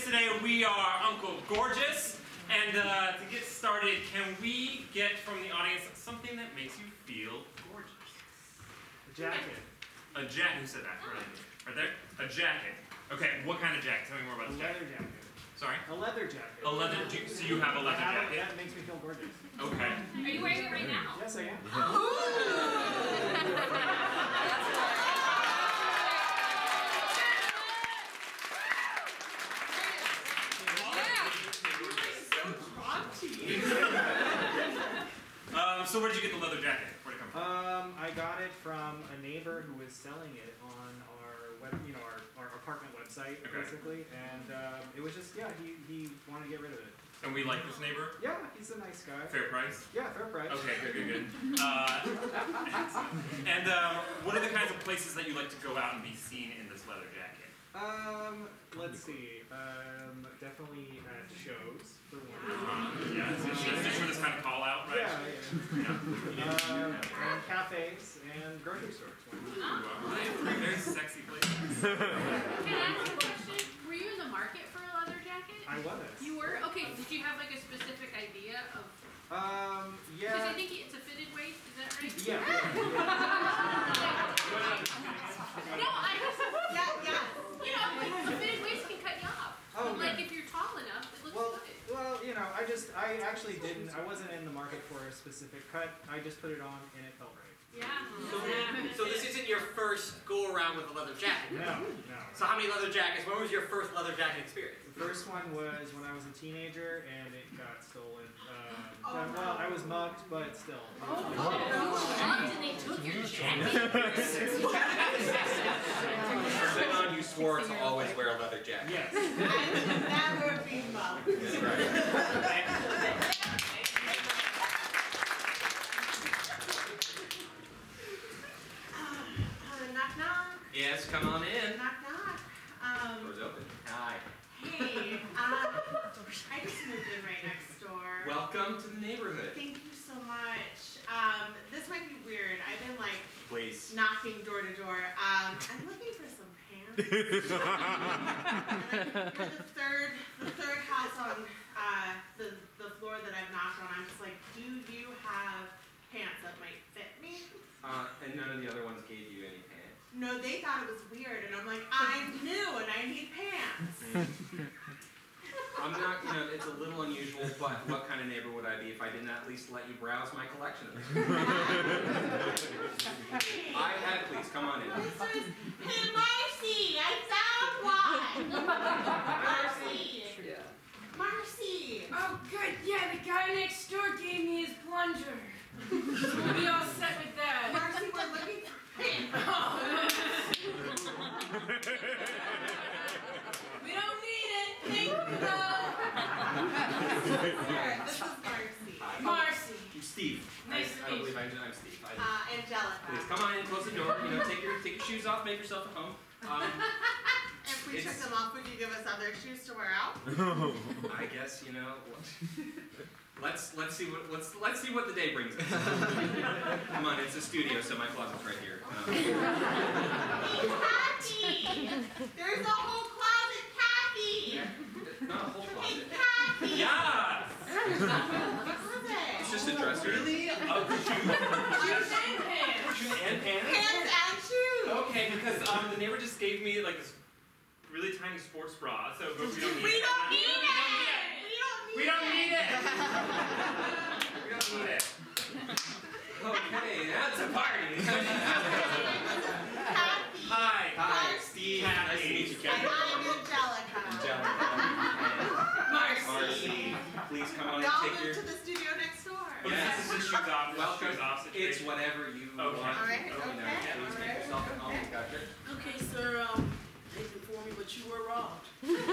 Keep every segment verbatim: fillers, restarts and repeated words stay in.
today. We are Uncle Gorgeous, and uh, to get started, can we get from the audience something that makes you feel gorgeous? A jacket. A jacket. Who said that? Right, right there. A jacket. Okay. What kind of jacket? Tell me more about A this leather jacket. jacket. Sorry. A leather jacket. A leather. Do you, so you have a leather That, jacket. that makes me feel gorgeous. Okay. Are you wearing it right now? Yes, I am. um, so where did you get the leather jacket? Where'd it come from? Um, I got it from a neighbor who was selling it on our web, you know, our, our apartment website, Okay. basically, and um, it was just, yeah, he, he wanted to get rid of it. And we like this neighbor? Yeah, he's a nice guy. Fair price? Yeah, fair price. Okay, good, good, good. Uh, and um, what are the kinds of places that you like to go out and be seen in this leather jacket? Um, let's see. Um, definitely at shows for one. Uh, yeah, it's just, it's just for this kind of call out, right? Yeah, yeah. Yeah. Um, and cafes and grocery stores. Right, three very sexy places. Can I ask a question? Were you in the market for a leather jacket? I was. You were? Okay, did you have like a specific idea of... Um, Because I yeah. think it's a fitted waist, is that right? Yeah. No, I just... Yeah, yeah. You know, like, a fitted waist can cut you off. Oh, But like yeah. if you're tall enough, it looks Well, good. well, you know, I just, I actually didn't, I wasn't in the market for a specific cut. I just put it on and it felt right. Yeah. So, so this isn't your first go around with a leather jacket? No, no. So how many leather jackets? When was your first leather jacket experience? The first one was when I was a teenager and it got stolen. Um, Oh, but, well, no. I was mugged, but still. Oh, and they took your jacket. From then on, you swore to always wear a leather jacket. Yes. I would never be mugged. That's right. Uh, knock knock. Yes, come on in. Knock knock. Um, Door's open. Hi. hey, uh, I just moved in right next door. Welcome to the neighborhood. Thank you so much. Um, this might be weird. I've been like Please. knocking door to door. Um, I'm looking for some pants. And I'm- You're the third, the third house on uh, the the floor that I've knocked on. I'm just like, do you have pants that might fit me? Uh, and none of the other ones gave you any pants. No, they thought it was weird, and I'm like, I'm new and I need pants. I'm not, you know, it's a little unusual, but what kind of neighbor would I be if I didn't at least let you browse my collection of them? I had, please, come on in. This is, hey, Marcy, I found one. Marcy. Marcy. Oh, good. Yeah, the guy next door gave me his plunger. We'll be all set with that. Marcy, we're looking for pants. We don't need it. Thank you, though. Here, this is Marcy. Hi. Marcy. I'm Steve. Nice I, to I don't meet believe I'm, I'm Steve. I, Uh, Angelica. Please come on in, close the door. You know, take your take your shoes off, make yourself at home. Um, If we took It's- them off, would you give us other shoes to wear out? I guess you know. Let's let's see what let's let's see what the day brings us. Come on, it's a studio, so my closet's right here. Um, Hey, Kathy! There's a whole closet, Kathy! not a whole Hey, closet. Kathy! Yes! What is it? It's just a dresser. Really? Oh, shoes? Shoes and pants. Shoes and pants? Pants and shoes! Okay, because um, the neighbor just gave me like this really tiny sports bra, so but we don't need We it. don't need We don't need it. it! We don't need it! We don't need it. Okay, that's a party. Kathy! Hi, hi, Marcy. Steve. Nice to meet you, And Kevin. I'm Angelica. Angelica. Marcy. Marcy, please come on and Y'all take moved your. to the studio next door. But Yes. this is the shoes off, this is Welcome. shoes off It's situation. whatever you Okay. want. All right, Oh, no, okay, please all make right, yourself at home. okay. Gotcha. Okay, sir, um, they informed me, but you were robbed.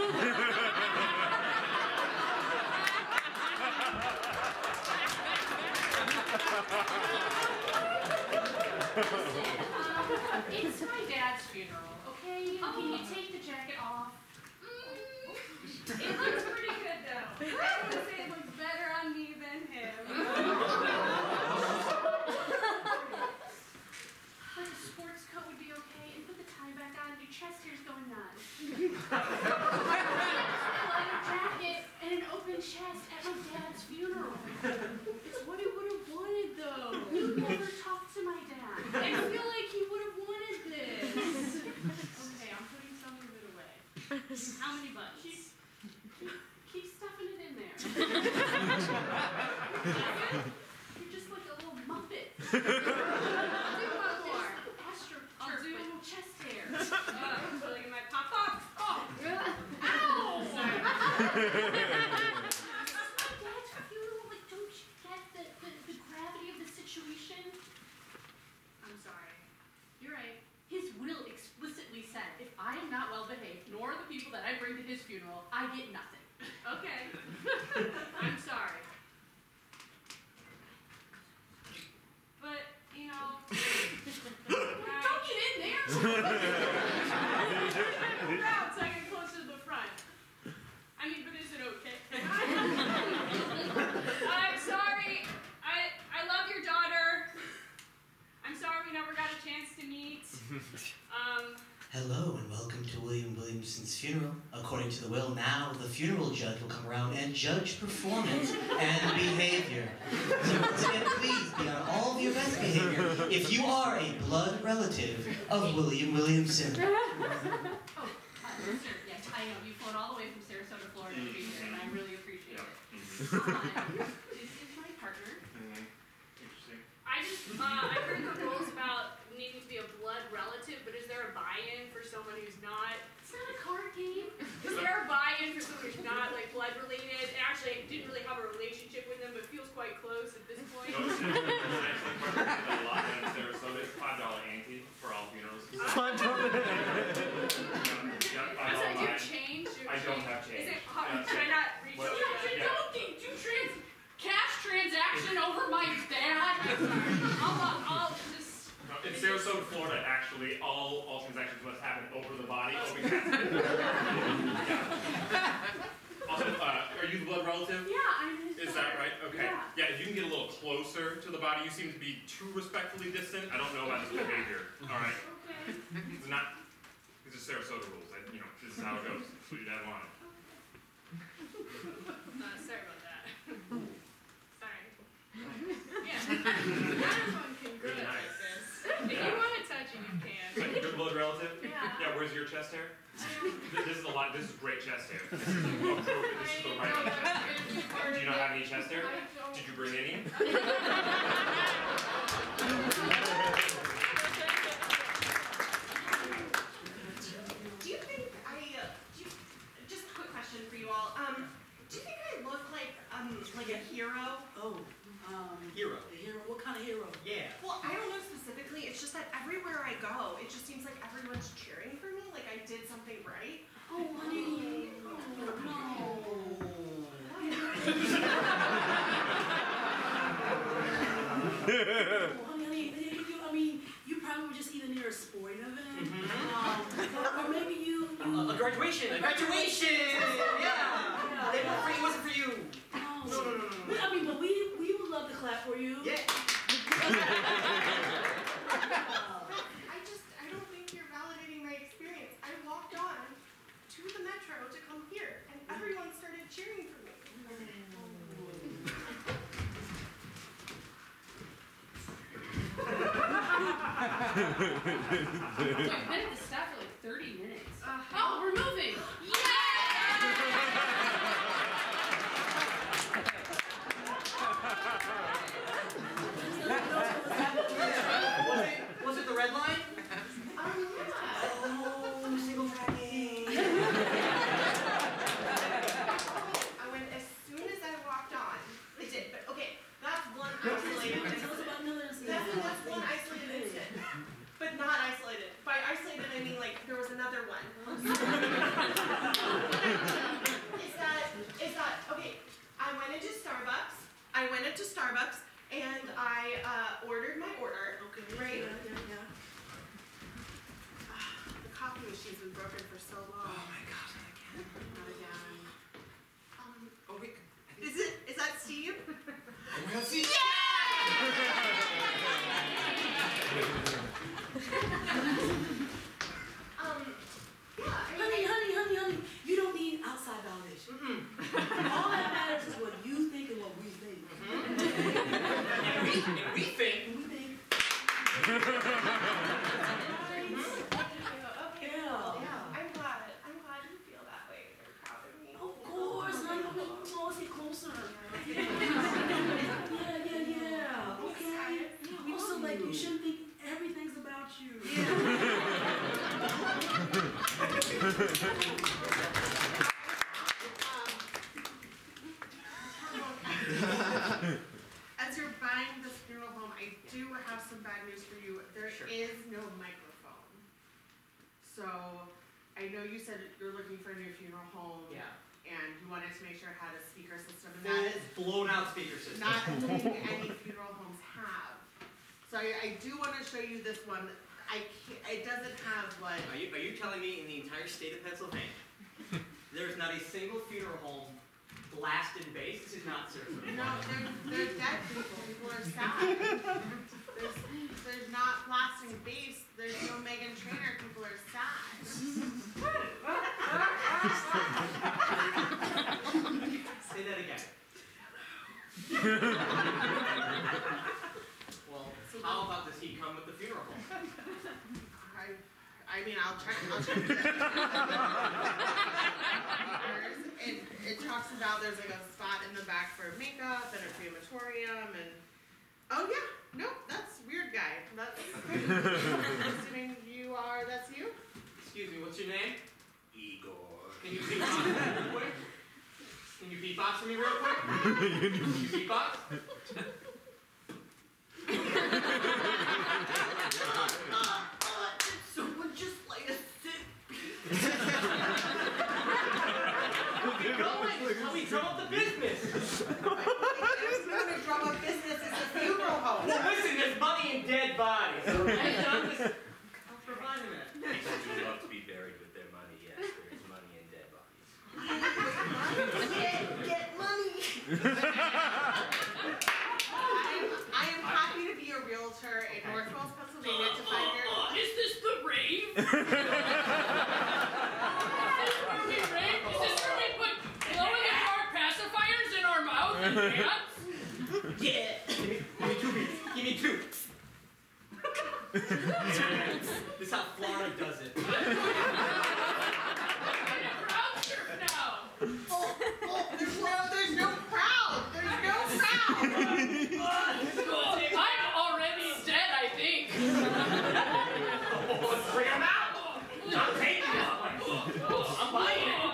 Um, it's my dad's funeral, okay? Can you take the jacket off? Mm, it looks pretty good though. I would say it looks better on me than him. Like a sports coat would be okay, and put the tie back on, your chest hair's going nuts. never talked to my dad. I feel like he would have wanted this. Okay, I'm putting some of it away. How many buttons? Keep, keep, keep stuffing it in there. You're just like a little muppet. I'll do one more. Astro I'll turf do- with chest hair. Uh, so like my pop pop. Oh, Ow! sorry. My dad's funeral, like, don't you get the, the, the gravity of the situation? I'm sorry. You're right. His will explicitly said, if I am not well behaved, nor the people that I bring to his funeral, I get nothing. Okay. I'm sorry. But, you know, Don't get in there! crowd so I get closer to the front. I mean, but is it okay? I'm sorry. I I love your daughter. I'm sorry we never got a chance to meet. Um, Hello and welcome to William Williamson's funeral. According to the will, now the funeral judge will come around and judge performance and behavior. So once again, please be on all of your best behavior if you are a blood relative of William Williamson. Oh, uh, sir, yes, I know. You've flown all the way from Sarasota, Florida to be here, and I really appreciate it. Uh, this is my partner. Interesting. I just uh, I heard the rules about needing to be a blood relative, but is there a buy-in for someone who's not? It's not a card game. Is there a buy-in for someone who's not like blood related? And actually, I didn't really have a relationship with them, but feels quite close at this point. No, it's it's actually quite a lot in Sarasota. It's five dollar ante for all funerals. Yeah, I'm five sorry, do you dollar have change? Do you I don't change? have change. Is it? How, Yeah, can I not reach Well, over Yeah, that? yeah. don't think do trans cash transaction over my dad. I'll, I'll just. No, in Sarasota, Florida, actually, all, all transactions must happen over the body. Over casket. Yeah. Also, uh, are you the blood relative? Yeah, I'm his Is daughter. that right? Okay. Yeah. Yeah, if you can get a little closer to the body, you seem to be too respectfully distant. I don't know about this behavior. All right. Okay. It's not. These are Sarasota rules. I, you know, this is how it goes. That's what your dad wanted. Uh, sorry about that. Sorry. Yeah. Everyone can grow Really it nice. like this. If you want to touch it, you can. So you're a blood relative? Yeah. Yeah. Where's your chest hair? I don't, Th- This is a lot. This is great chest hair. This is appropriate. This is the I right. know that's gonna be part Do of you not it. have any chest hair? I don't. Did you bring any? Do you think I, uh, do you, just a quick question for you all. Um, do you think I look like, um, like a hero? Oh, um, Hero. the hero. What kind of hero? Yeah. Well, I don't know specifically. It's just that everywhere I go, it just seems like everyone's cheering for me, like I did something right. Oh, honey. Oh, no. Oh, honey, honey, you, I mean, you probably were just either near a sporting event, um, or, or maybe you, you A graduation. A graduation. Yeah. They weren't for you. Wasn't for you. oh, No, no, no, no, no. we- I mean, but we, we would love to clap for you. Yeah. I just, I don't think you're validating my experience. I walked on to the metro to come here, and everyone started cheering for me. I've been at this staff for like thirty minutes. Uh, Oh, we're moving. Was it? Was it the red line? Um, yeah. Oh, single tracking. I went as soon as I walked on. I did, but okay, that's one isolated Tell us incident. about another incident. That's, that's one isolated incident. But not isolated. By isolated, I mean like there was another one. Is that, is that, okay, I went into Starbucks. I went into Starbucks and I uh, ordered my order. Okay. Right. Yeah, yeah, yeah. The coffee machine's been broken for so long. Oh my God. Again. Not again. Um, Oh wait. is it, is that Steve? Oh my God. See. Um, yeah, I mean, Honey, honey, honey, honey, you don't need outside validation. Mm-mm. All that matters is what you think and what we think. And we, and we think And we Okay, Yeah. yeah. I'm glad. I'm glad you feel that way. You're proud of me. Of course, now you make me close, get closer. Yeah, yeah, yeah. Okay. Also, like, you shouldn't think everything's about you. As you're buying this funeral home, I do have some bad news for you. There Sure. is no microphone. So, I know you said you're looking for a new funeral home. Yeah. And you wanted to make sure it had a speaker system, and Full, that is blown out speaker system. not something any funeral homes have. So I, I do want to show you this one. I can't, it doesn't have like. Are you, are you telling me in the entire state of Pennsylvania, there's not a single funeral home blasted bass? This is not surfing. No, they're, they're dead people. People are sad. There's, there's not blasting bass. There's no Megan Trainor. People are sad. Say that again. Well, how about does he come with the funeral home? I, I mean, I'll check. I'll check. it, it talks about there's like a spot in the back for makeup and a crematorium and. Oh yeah, nope, that's weird guy. That's. I'm assuming you are. That's you. Excuse me, what's your name? Igor. Can you beatbox for me real quick? Can you beatbox for me real quick? Can you beatbox? Someone just light a sick. Keep going. How we drum up the business. There's no to drum up business. It's a funeral home. Well, listen, there's money in dead bodies. Okay, so I'm just I'm providing that. People do love to be buried with their money. Yes, there is money in dead bodies. Get, get money. I am, I am happy to be a realtor in Northwest Pennsylvania to find your. Uh, is this the rave? Is this where we rave? Is this where we put glow-in-the-dark pacifiers in our mouth and dance? Yeah. Give me, give me two beats. Give me two. This is how Florida does it. Crowd surf now. Oh, oh, there's no, there's no crowd. There's no crowd. I'm already dead, I think. Oh, let's bring him out. I'm taking this place. I'm buying it.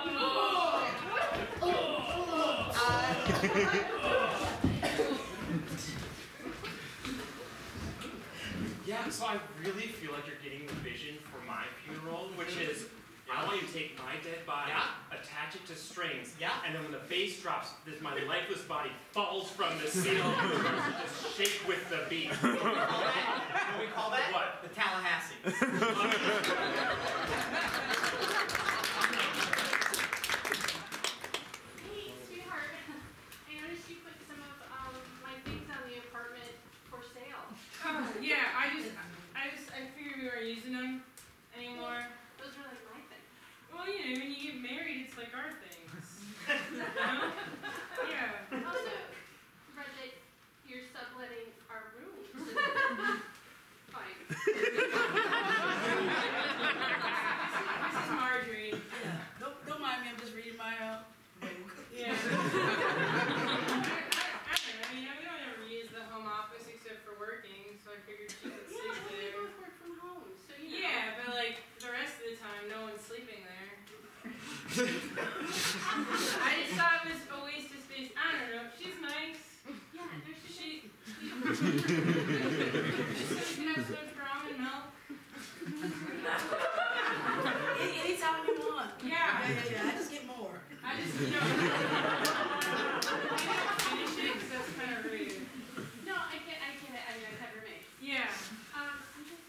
Yeah, so I really feel like you're getting the vision for my funeral, which is I want you to take my dead body, Yeah. attach it to strings, Yeah. and then when the bass drops, this my lifeless body falls from the ceiling and starts to just shake with the beat. What do we call that? What do we call that? What? The Tallahassee. Hey, sweetheart. I noticed you put some of um, my things on the apartment for sale. Oh, yeah, I just, I just, I figured we weren't using them anymore. Those are like my things. Well, you know, when you get married, it's like our things. You know? Yeah. I also read that you're subletting our rooms. Fine. This is Marjorie. Yeah. Don't, don't mind me, I'm just reading my, uh, book. Yeah. I, I, I don't know, I mean, we don't ever use the home office except for working, so I figured she could Yeah, sleep but we there. both work from home, so you know. Yeah, but like the rest of the time, no one's sleeping there. I just thought it was a waste of space. I don't know. She's nice. Yeah, there's just She. Just so we can have so much almond milk. Any, anytime you want. Yeah. Yeah, yeah, yeah, I just get more. I just, you know. Finish it, 'cause that's kind of rude. no, I get, I get it. I mean, I've had roommates. Yeah. Um, I'm just,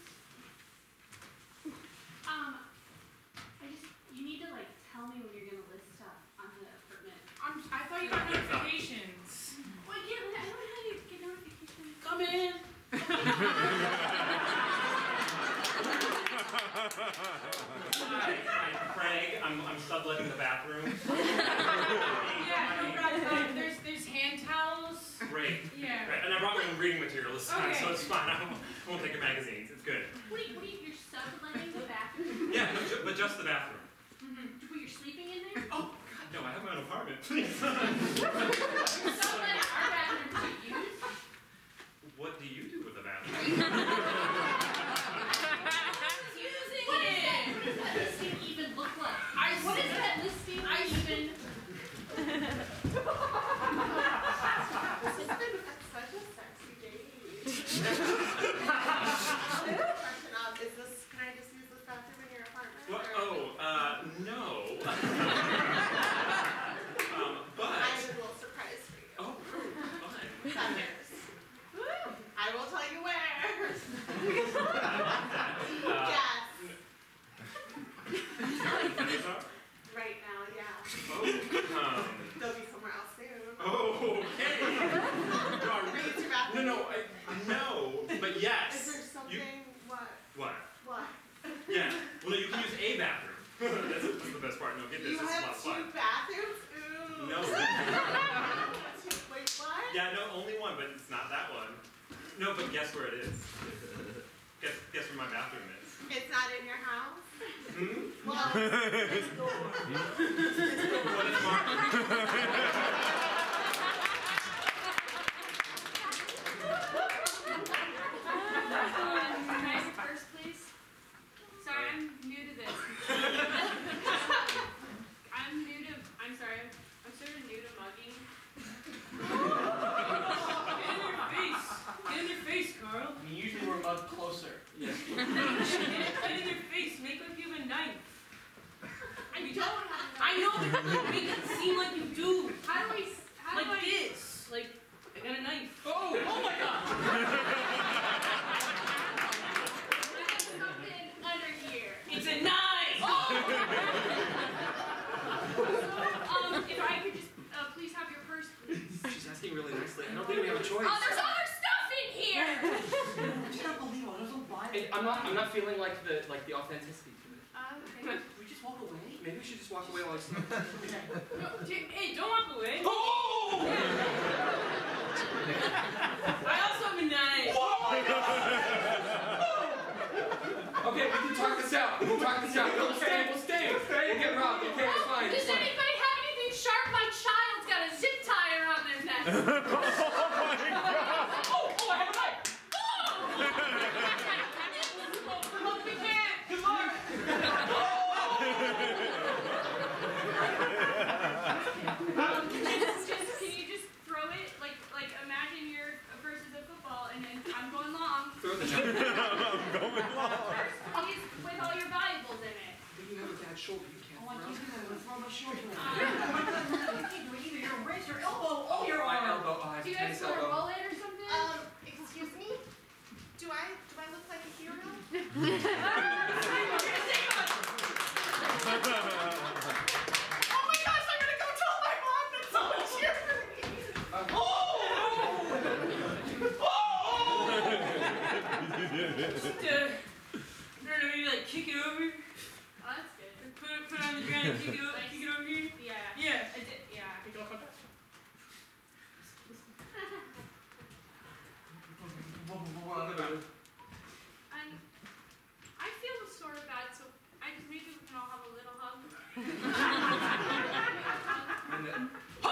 um, I just, you need to like tell me when you're gonna list stuff on the apartment. I'm, I thought you got notifications. Well, I can't, I don't know how to get notifications. Come in. Hi, hi, Craig. I'm, I'm subletting the bathroom. Yeah, no problem. Um, there's there's hand towels. Great. Yeah. Great. And I brought my own reading material this time, Okay. so it's fine. I won't, I won't take your magazines. It's good. What do you, what do you, you're subletting the bathroom? Yeah, no, ju- but just the bathroom. Mm-hmm. Were you sleeping in there? Oh, God, no, I have my own apartment. Please. You're subletting our bathroom to use? What do you do with the bathroom? Using what is that? What does that listing even look like? I What is that listing I even? This has been such a sexy date. Question of, is this, can I just use this bathroom in your apartment? What? or- Oh, uh, no. um, but. I have a little surprise for you. Oh, fun. Feathers. I will tell you where. Uh, Yes. These are? Right now, yeah. Oh, um. They'll be somewhere else soon. Oh, okay. No, I Maybe really- it's your no, bathroom. no, I, no, but yes. Is there something, what, What? what? Yeah. Well, no, you can use a bathroom. that's, that's the best part. No, get this. You This is a lot have of fun. two bathrooms? Ooh. No. Two- Wait, what? Yeah, no, only one, but it's not that one. No, but guess where it is? Guess, guess where my bathroom is. It's not in your house? Hmm? Well, Next door. What is Mark? Can I go first, please? Sorry, I'm new to this. I'm new to. I'm sorry. I'm, I'm sort of new to mugging. Get in your face. Get in your face, Carl. I mean, usually we're mugged closer. Yes. Get in your face. Make like you have a knife. you don't have a I know, but make it seem like you do. How do we, s- how do Like I? this. Like, I got a knife. Oh! Oh my God! I have something under here. It's a knife! Um, if I could just, uh, please have your purse, please. She's asking really nicely. I don't think we have a choice. Oh, there's other stuff in here! It's unbelievable. There's no lie. Hey, I'm not. I'm not feeling like the like the authenticity to it. Uh, Can okay. we just walk away? Maybe we should just walk away while I sleep. No, d- hey, don't walk away. Oh! I also have a knife. Okay, we can talk this out. We can talk this out. We'll stay. We'll stay. We'll get robbed. Okay, it's fine. Does It's fine. anybody have anything sharp? My child's got a zip tie around their neck. Oh, oh, I have a knife. Look, we can't. Good luck. Um, can you just, just, can you just throw it? Like, like imagine you're versus a football, and then I'm going long. Throw the jacket. First, please, with all your valuables in it. But you have a bad shoulder. You can't Oh, I throw. can't do that. I'm gonna throw my shoulder. Um, You can't do it either your wrist or elbow. Oh, your my arm. elbow. Oh, I have do you tennis guys want to elbow. roll it or something? Um, excuse me? Do I, do I look like a hero? Oh my gosh, I'm gonna go tell my mom that someone's here for me. Just, uh, I don't know, maybe like kick it over. Oh, that's good. Put it, put it on the ground and kick it, o- kick it over here. Yeah. Yeah. I did, yeah. And I feel sort of bad, so I just maybe we can all have a little hug. And then,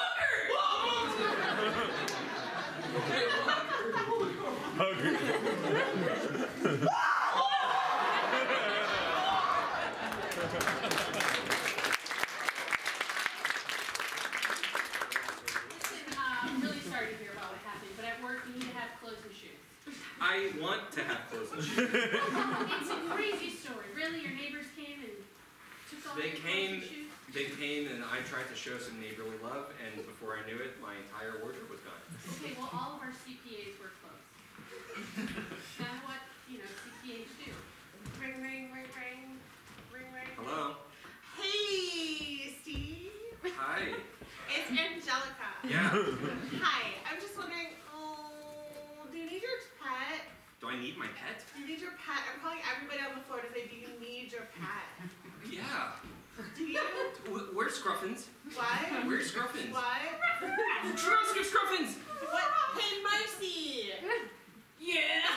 Listen, uh, I'm really sorry to hear about what happened, but at work you need to have clothes and shoes. I want to have clothes and shoes. It's a crazy story. Really, your neighbors came and took all They your came- clothes and shoes? They came and I tried to show some neighborly love, and before I knew it, my entire wardrobe was gone. Okay, well, all of our C P As wear clothes. That's what, you know, C P As do. Ring, ring, ring, ring, ring, ring. Hello. Hey, Steve. Hi. It's Angelica. Yeah. Hi, I'm just wondering, oh, do you need your pet? Do I need my pet? Do you need your pet? I'm calling everybody on the floor to say, do you need your pet? Yeah. Do you? W- Where's Scruffins? What? Where's Scruffins? What? Oscar Scruffins! What? Hey, Marcy! Yeah!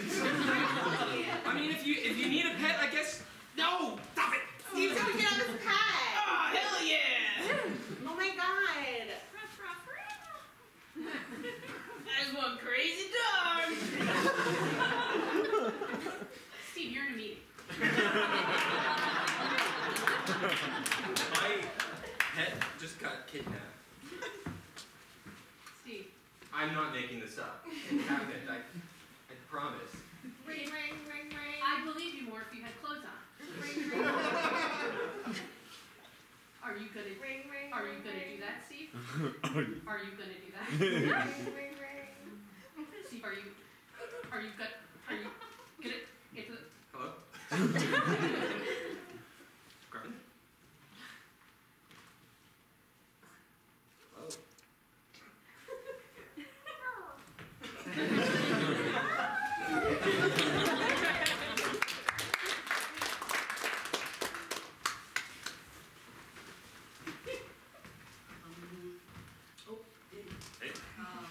I mean, if you if you need a pet, I guess. No! Stop it! Steve's gonna get on this pet! Oh, hell yeah! Oh my god! There's one crazy dog. Steve, you're in a meeting. My pet just got kidnapped. Steve. I'm not making this up. It happened. I, I promise. Ring, ring, ring, ring. I believe you more if you had clothes on. Ring, ring, ring. Are you gonna Ring, ring, Are you ring, gonna ring. do that, Steve? Are you gonna do that? Ring, ring, ring. Steve, are you are you good? Are you gonna get to the Hello? Scruffin? Hello? Oh, hey. Hey. Um,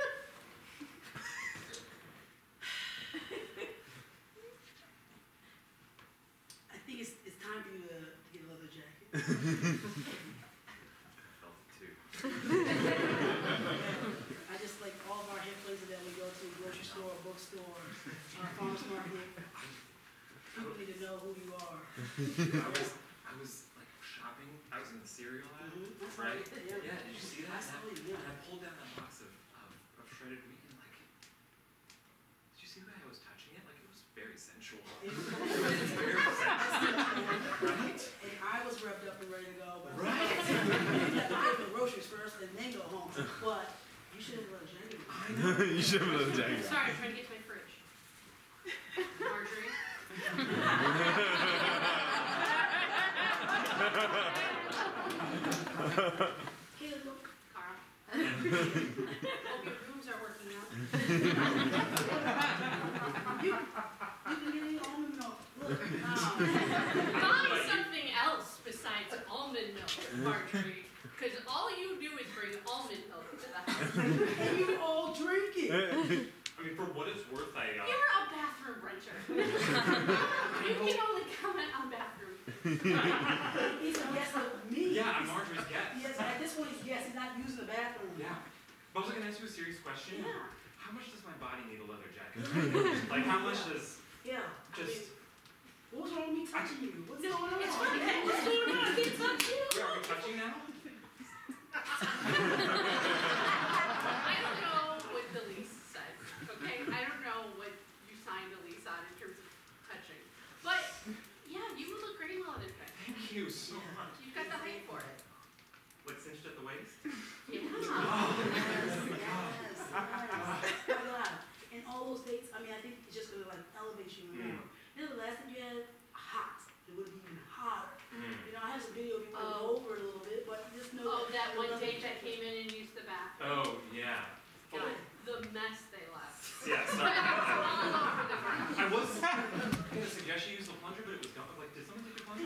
I think it's it's time for you to, to get a leather jacket. I felt it too. I just like all of our hit places that we go to, grocery store, bookstore, our farmers market. People need to know who you are. I was, I was like shopping. I was in the cereal aisle, Mhm. That's right? how I did, Yeah. Did you see that? I saw And it, I- yeah. And I pulled down that box of, of, of shredded wheat and like, did you see the way I was touching it? Like it was very sensual. It was- It's very sensual. Right? And I was revved up and ready to go. But Right. you have to pay for groceries first and then go home. But you should have let a jacket. You should have let Jack. Sorry, I'm trying to get to my fridge. Marjorie. Hey, let's go. Carl. Hope your rooms are working out. you, you can get any almond milk. Look, um, Buy something else besides almond milk, Marjorie. Because all you do is bring almond milk to the house. and you all drink it. I mean, for what it's worth, I, uh, You're a bathroom renter. You can only comment on bathrooms. He's a guest of me. yeah, I'm Marjorie's guest. Yes, at this point, he's guest. He's not using the bathroom. Yeah. But I was gonna ask you a serious question. Yeah. How much does my body need a leather jacket? Like, how much does Yeah. I mean, just... what's wrong with me touching you? What's No, going on? it's fine. What's going on? I can't touch you. Wait, are we touching now? I don't know what the lease says, okay? I don't know what you signed the lease on in terms of touching. But, yeah, you would look great in a leather jacket. Thank you so Yeah. much. You've got the height for it. Like, cinched at the waist? Yeah. Yes, yes, yes. Oh, yeah. And all those dates, I mean, I think it's just gonna like elevate you more. You know, the last time you had hot, it would be even hotter. Mm. You know, I have some video of you went Oh. over it a little bit, but just know Oh, that one leather date that jacket- came in and used the bathroom. Oh, yeah. God, the mess they left. Yeah, sorry. All over the ground. I was gonna suggest you use the plunger, but it was gone. Like, did someone take the plunger?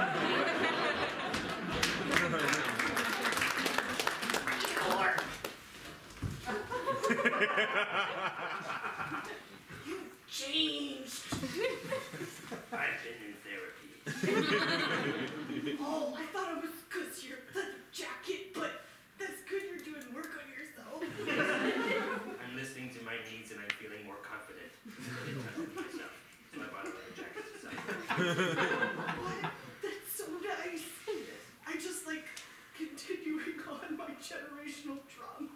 You changed. I've been in therapy. Oh, I thought it was because you're leather jacket, but that's good you're doing work on yourself. I'm listening to my needs and I'm feeling more confident in touching myself. So I bought a leather jacket to sell. What? That's so nice. I just like continuing on my generational trauma.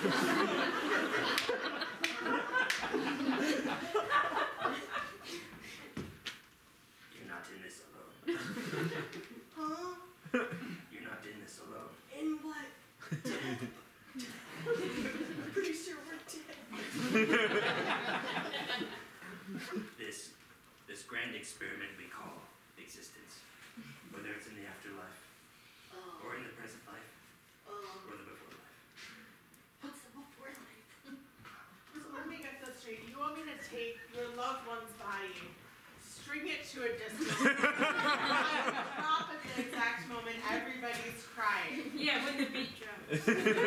You're not in this alone. Huh? You're not in this alone. In what? Dead. I'm pretty sure we're dead. This, this grand experiment we call existence, whether it's in the afterlife, Oh, or in the present life, oh. or the before life. What's the before life? So let me get this straight. You want me to take your loved one's body, string it to a distance. Drop at the exact moment everybody's crying. Yeah, when the beat drops.